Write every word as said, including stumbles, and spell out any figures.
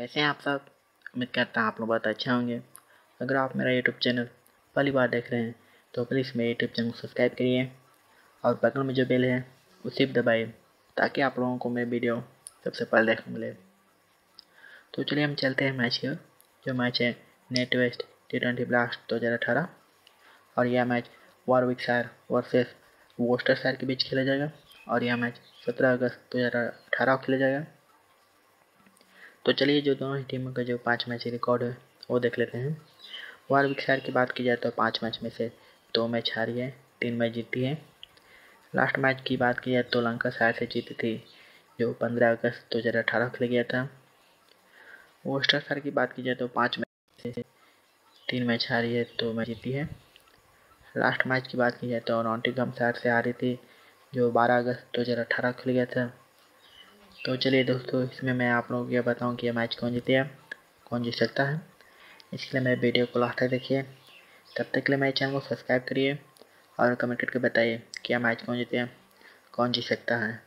कैसे हैं आप सब। उम्मीद करता हूँ आप लोग बहुत अच्छे होंगे। अगर आप मेरा यूट्यूब चैनल पहली बार देख रहे हैं तो प्लीज़ मेरे यूट्यूब चैनल को सब्सक्राइब करिए और बगल में जो बेल है उसे भी दबाइए ताकि आप लोगों को मेरी वीडियो सबसे पहले देखने मिले। तो चलिए हम चलते हैं मैच की। जो मैच है NatWest T twenty blast दो हज़ार अठारह और यह मैच वॉरविकशायर वर्सेस वोस्टरशायर के बीच खेला जाएगा और यह मैच सत्रह अगस्त दो हज़ार अठारह को खेला जाएगा। तो चलिए जो दोनों ही टीमों का जो पाँच मैच रिकॉर्ड है वो देख लेते हैं। वॉरविकशायर की बात की जाए तो पाँच मैच में से दो मैच हारी है, तीन मैच जीती है। लास्ट मैच की बात की जाए तो लंकाशायर से जीती थी जो पंद्रह अगस्त दो हज़ार अठारह खेला गया था। वोस्टरशायर की बात की जाए तो पाँच मैच से तीन मैच हारी है, दो मैच जीती है। लास्ट मैच की बात की जाए तो नॉटिंघमशायर से हारी थी जो बारह अगस्त दो हज़ार अठारह खेला गया था। तो चलिए दोस्तों, इसमें मैं आप लोगों को यह बताऊं कि यह मैच कौन जीतेगा, कौन जीत सकता है। इसके लिए मेरे वीडियो को लास्ट तक देखिए। तब तक के लिए मेरे चैनल को सब्सक्राइब करिए और कमेंट करके बताइए कि यह मैच कौन जीतेगा, कौन जीत सकता है।